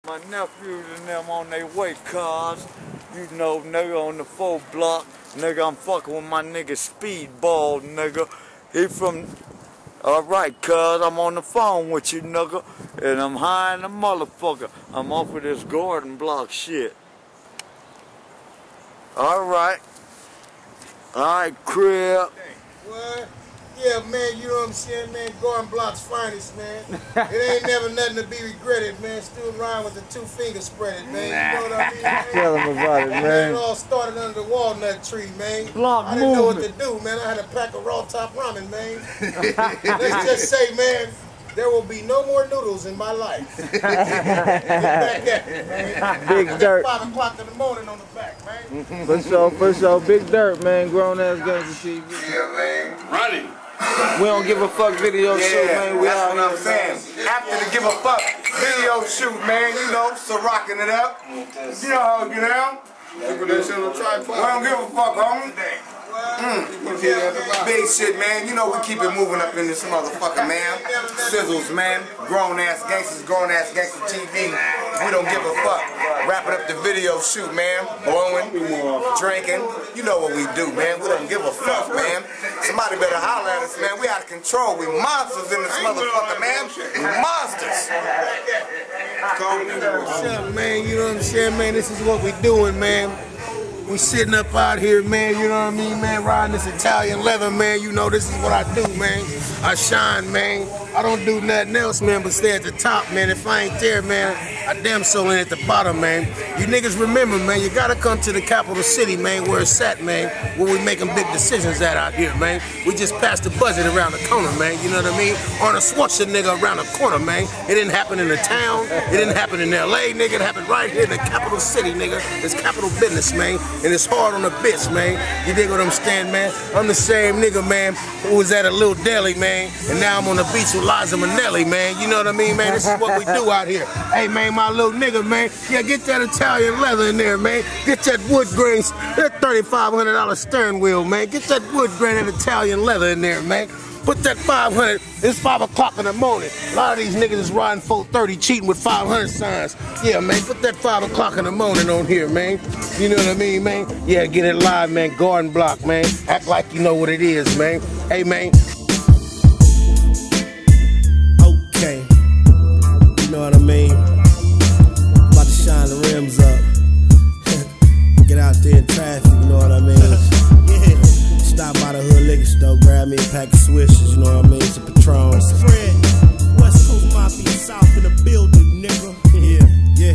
My nephews and them on their way, cars. You know, nigga on the 4 block. Nigga, I'm fucking with my nigga Speedball, nigga. He from... Alright, cuz, I'm on the phone with you, nigga. And I'm high in the motherfucker. I'm off of this garden block shit. Alright. Alright, crib. What? Yeah, man, you know what I'm saying, man? Garden block's finest, man. It ain't never nothing to be regretted, man. Still rhyme with the 2 fingers spread it, man. You know what I mean, man? Tell him about it, man. It all started under the walnut tree, man. Block I didn't know what to do, man. I had a pack of raw top ramen, man. Let's just say, man, there will be no more noodles in my life. Get back at it, man. Big Dirt. 5 o'clock in the morning on the back, man. For sure. Big Dirt, man. GrownAzzGangstaTV. Yeah, man. Running. We don't give a fuck video shoot, man. We that's out what here, I'm saying. After the give a fuck video shoot, man, you know, so rocking it up. You know how it get down. We don't give a fuck, homie. Big shit, man. You know we keep it moving up in this motherfucker, man. Sizzles, man. Grown ass gangsters, grown ass gangster TV. We don't give a fuck. Wrapping up the video shoot, man. Blowing, drinking. You know what we do, man. We don't give a fuck, man. Somebody better holler at us, man. We out of control. We monsters in this motherfucker, man. We monsters. What's up, man? You know what I'm saying, man? This is what we doing, man. We sitting up out here, man, you know what I mean, man, riding this Italian leather, man. You know this is what I do, man. I shine, man. I don't do nothing else, man, but stay at the top, man. If I ain't there, man, I damn so ain't at the bottom, man. You niggas remember, man, you gotta come to the capital city, man, where it's at, man, where we making big decisions at out here, man. We just passed the budget around the corner, man, you know what I mean? Arnold Schwarzenegger around the corner, man. It didn't happen in the town. It didn't happen in L.A., nigga. It happened right here in the capital city, nigga. It's capital business, man. And it's hard on the bitch, man. You dig what I'm saying, man? I'm the same nigga, man, who was at a little deli, man, and now I'm on the beach with Liza Minnelli, man. You know what I mean, man? This is what we do out here. Hey, man, my little nigga, man. Yeah, get that Italian leather in there, man. Get that wood grain, that $3,500 steering wheel, man. Get that wood grain and Italian leather in there, man. Put that 500, it's 5 o'clock in the morning. A lot of these niggas is riding 430 cheating with 500 signs. Yeah, man, put that 5 o'clock in the morning on here, man. You know what I mean, man? Yeah, get it live, man. Garden block, man. Act like you know what it is, man. Hey, man. Okay. You know what I mean? About to shine the rims up. Get out there in traffic, you know what I mean? Stop by the hood liquor store, grab me a pack of Swishers, you know what I mean? Some Patron. Fred, West Coast Mafia, South in the building, nigga. Yeah.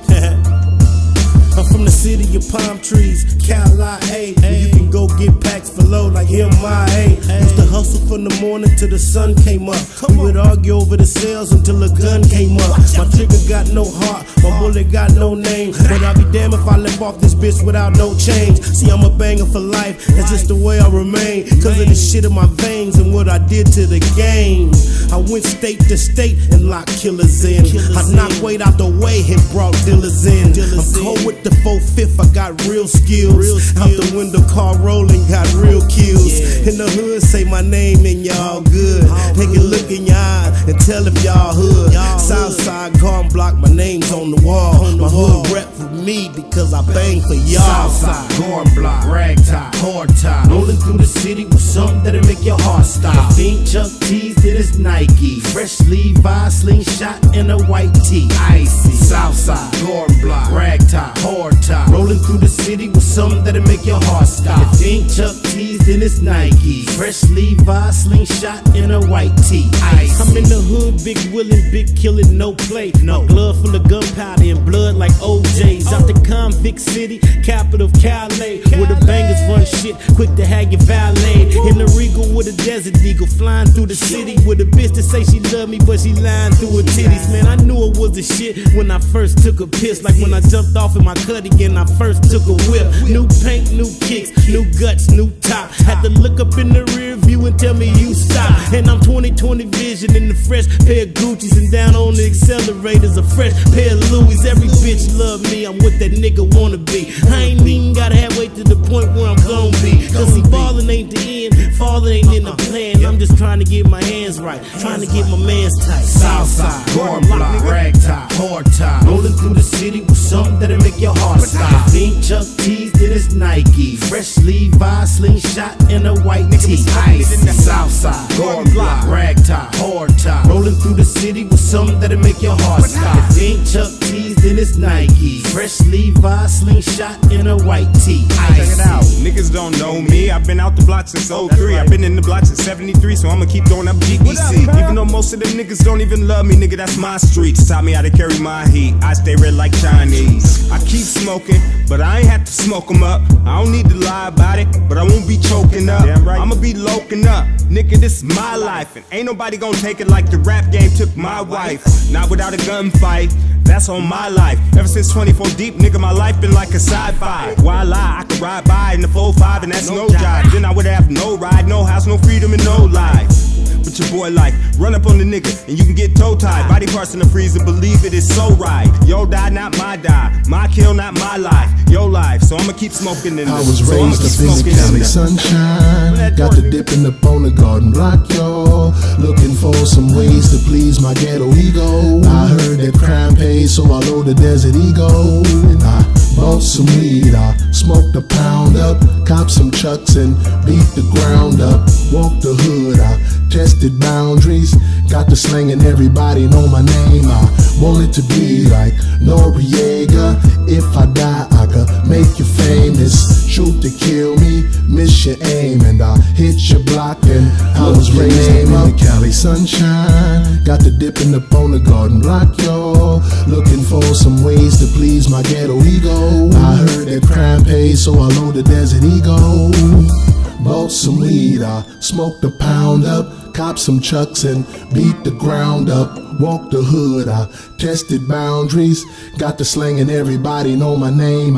I'm from the city of palm trees, Cali, where you can go get packs for low like MIA. Used to hustle from the morning till the sun came up. We would argue over the sales until a gun came up. My trigger got no heart, my bullet got no name. But I'll be damned if I left off this bitch without no change. See, I'm a banger for life, that's just the way I remain. Cause of the shit in my veins and what I did to the game. I went state to state and locked killers in. I knocked weight out the way and brought dealers in. I'm cold with the 4/5, I got real skills. Out the window, car rolling, got real kills. In the hood, say my name and y'all good. Take a look in your eye and tell if y'all hood. Southside, garden block, my name's on the wall. My hood rep for me because I bang for y'all. Southside, garden block, rag top, hard top. Rolling through the city with something that'll make your heart stop. Think Chuck T's, then it's Nike. Fresh Levi's, slingshot, and a white tee. Icy. Southside, garden block, rag top, hard top. Rolling through the city with something that'll make your heart stop. You think Chuck T's, then it's Nike. Fresh Levi's, slingshot, and a white tee. Icy. I'm in the hood, big willin', big killin', no play. No glove full of gunpowder and blood like OJ's. Out the convict city, capital of Calais, where the bangers run shit, quick to have your valet. In the Regal with a Desert Eagle, flying through the city with a bitch that say she love me, but she lying through her titties. Man, I knew it was the shit when I first took a piss, like when I jumped off in my cutty and I first took a whip. New paint, new kicks, new guts, new top. Had to look up in the rear view and tell me you stop. And I'm 20/20 vision in the fresh pair of Gucci's, and down on the accelerators a fresh pair of Louis. Every bitch love me, I'm what that nigga wanna be. I ain't even gotta have wait to the point where I'm gon' be. Cause see, ballin' ain't the end, fallin' ain't in the plan. I'm just trying to get my hands right, trying to get my man's tight. Southside, Gorn Block, rag top, hard top. Rolling through the city with something that'll make your heart stop. Think Chuck T's, then it's Nike. Fresh Levi, slingshot, and a white tee. Ice, Southside, Gorn Block, rag top, hard top. Rolling through the city with something that'll make your heart stop. Think Chuck T's, then it's Nike. Fresh Levi, slingshot, and a white tee. Ice. Check it out, niggas don't know me. I've been out the block since 03. I've been in the block since 73, so I'ma keep throwing up GBC. Even though most of them niggas don't even love me, nigga, that's my streets. Taught me how to carry my heat. I stay red like Chinese. I keep smoking, but I ain't have to smoke them up. I don't need to lie about it, but I won't be choking up. I'ma be loking up. Nigga, this is my life, and ain't nobody gonna take it like the rap game took my wife. Not without a gunfight, that's on my life. Ever since 24 deep, nigga, my life been like a sci-fi. Why lie? I could ride by in the 4-5 and that's no jive. Then I would have no ride, no house, no freedom, and no life. But your boy like, run up on the nigga and you can get toe tied. Body parts in the freezer, believe it is so right. Yo die, not my die. My kill, not my life. Your life, so I'ma keep smoking in this. I was raised up in the Cali sunshine. Got to dipping up on the garden block, y'all. Looking for some ways to please my ghetto ego. I heard that crime pays, so I load the Desert Eagle. I bought some weed, I smoked a pound up, copped some chucks and beat the ground up. Walked the hood, I tested boundaries, got to slanging, everybody know my name. I wanted to be like Noriega. If I die, I could make you famous. Shoot to kill me, miss your aim, and I hit your block. And I was raised in the Cali sunshine. Got to dipping up on the garden block, y'all. Looking for some ways to please my ghetto ego. I heard that crime pays, so I load the Desert Eagle. Bought some weed, I smoked a pound up, copped some chucks and beat the ground up. Walked the hood, I tested boundaries, got to slanging, everybody know my name.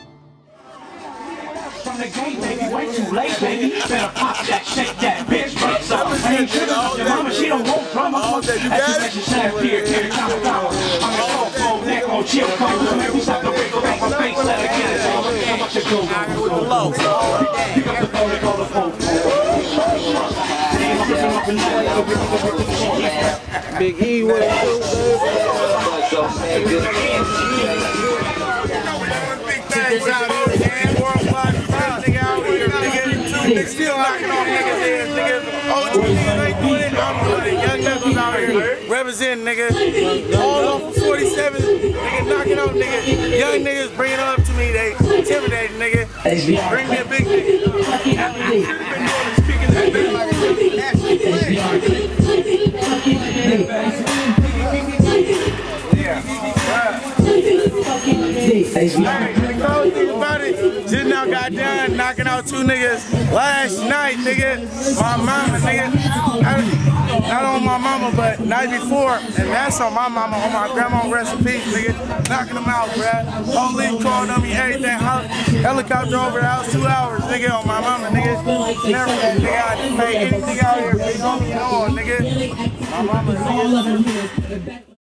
From the gate, baby, way too late, baby. Better pop that, shake that, bitch, break something. I ain't tripping with your mama, she don't want drama. That's just like she shine here, every time I power. I'm a cold neck on chill cold. Every shot the wiggle back my face, let her get it. How much it go? Pick up the phone and call the phone. Big E, what it do, baby? Still knocking off niggas' heads, niggas. Old niggas ain't doing it, I'm doing it. Young niggas out here representing, nigga. All off of 47, nigga, knocking off niggas. Young niggas bringing it up to me, they intimidating, nigga. Bring me a big nigga. The cold thing about it, just now got done knocking out 2 niggas last night, nigga. My mama, nigga. Not on my mama, but night before, and that's on my mama, on my grandma, rest in peace, nigga. Knocking them out, bruh. Police called on me, everything. Helicopter over the house, 2 hours, nigga, on my mama, nigga. Never that nigga, I didn't pay anything out here. Big homie and all, nigga. My mama, nigga.